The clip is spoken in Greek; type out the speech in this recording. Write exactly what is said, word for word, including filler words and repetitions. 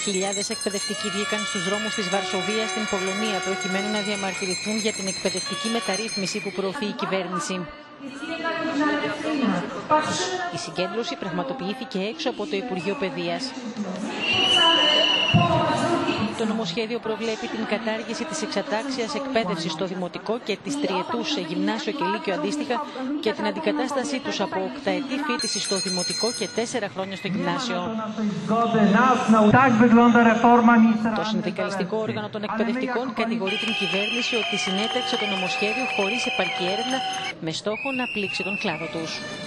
Χιλιάδες εκπαιδευτικοί βγήκαν στους δρόμους της Βαρσοβίας στην Πολωνία προκειμένου να διαμαρτυρηθούν για την εκπαιδευτική μεταρρύθμιση που προωθεί η κυβέρνηση. Η συγκέντρωση πραγματοποιήθηκε έξω από το Υπουργείο Παιδείας. Το νομοσχέδιο προβλέπει την κατάργηση της εξατάξιας εκπαίδευσης στο δημοτικό και της τριετούς σε γυμνάσιο και λύκειο αντίστοιχα και την αντικατάστασή τους από οκταετή φοιτηση στο δημοτικό και τέσσερα χρόνια στο γυμνάσιο. Το συνδικαλιστικό όργανο των εκπαιδευτικών κατηγορεί την κυβέρνηση ότι συνέταξε το νομοσχέδιο χωρίς επαρκή έρευνα με στόχο να πλήξει τον κλάδο τους.